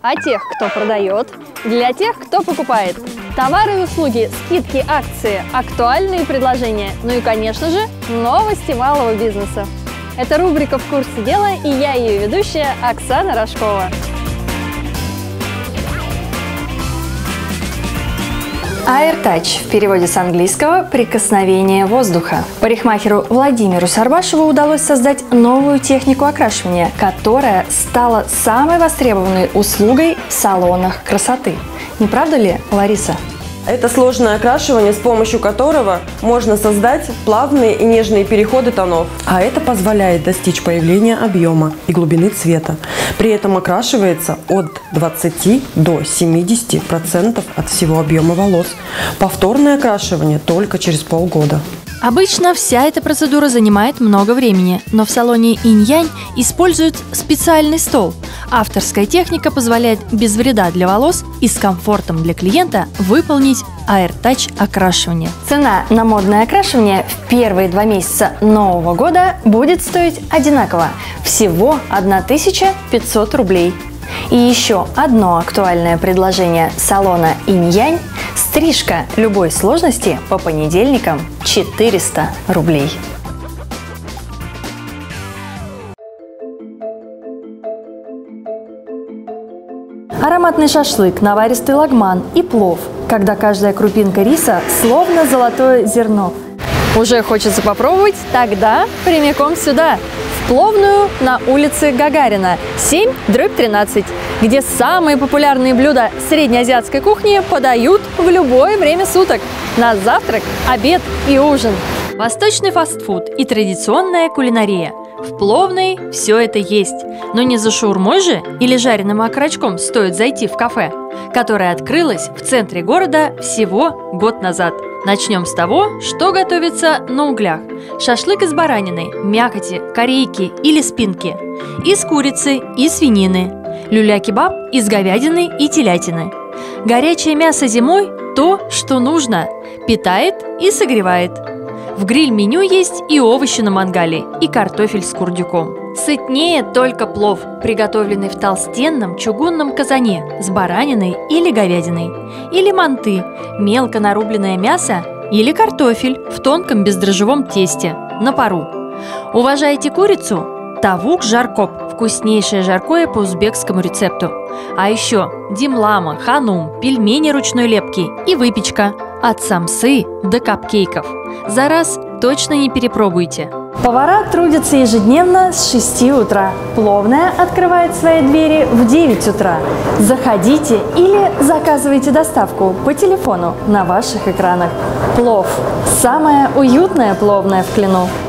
о тех, кто продает, для тех, кто покупает. Товары и услуги, скидки, акции, актуальные предложения, ну и, конечно же, новости малого бизнеса. Это рубрика «В курсе дела» и я ее ведущая Оксана Рожкова. AirTouch в переводе с английского «прикосновение воздуха». Парикмахеру Владимиру Сарбашеву удалось создать новую технику окрашивания, которая стала самой востребованной услугой в салонах красоты. Не правда ли, Лариса? Это сложное окрашивание, с помощью которого можно создать плавные и нежные переходы тонов. А это позволяет достичь появления объема и глубины цвета. При этом окрашивается от 20 до 70% от всего объема волос. Повторное окрашивание только через полгода. Обычно вся эта процедура занимает много времени, но в салоне Инь-Янь используют специальный стол. Авторская техника позволяет без вреда для волос и с комфортом для клиента выполнить AirTouch окрашивание. Цена на модное окрашивание в первые 2 месяца нового года будет стоить одинаково – всего 1500 рублей. И еще одно актуальное предложение салона Инь-Янь – стрижка любой сложности по понедельникам 400 рублей. Ароматный шашлык, наваристый лагман и плов, когда каждая крупинка риса словно золотое зерно. Уже хочется попробовать? Тогда прямиком сюда, в пловную на улице Гагарина, 7/13, где самые популярные блюда среднеазиатской кухни подают в любое время суток – на завтрак, обед и ужин. Восточный фастфуд и традиционная кулинария. В пловной все это есть. Но не за шаурмой же или жареным окорочком стоит зайти в кафе, которое открылось в центре города всего год назад. Начнем с того, что готовится на углях. Шашлык из баранины, мякоти, корейки или спинки. Из курицы и свинины. Люля-кебаб из говядины и телятины. Горячее мясо зимой – то, что нужно. Питает и согревает. В гриль-меню есть и овощи на мангале, и картофель с курдюком. Сытнее только плов, приготовленный в толстенном чугунном казане с бараниной или говядиной. Или манты – мелко нарубленное мясо, или картофель в тонком бездрожжевом тесте, на пару. Уважаете курицу? Тавук жаркоп – вкуснейшее жаркое по узбекскому рецепту. А еще димлама, ханум, пельмени ручной лепки и выпечка. От самсы до капкейков. За раз точно не перепробуйте. Повара трудятся ежедневно с 6 утра. Пловная открывает свои двери в 9 утра. Заходите или заказывайте доставку по телефону на ваших экранах. Плов – самая уютная пловная в Клину.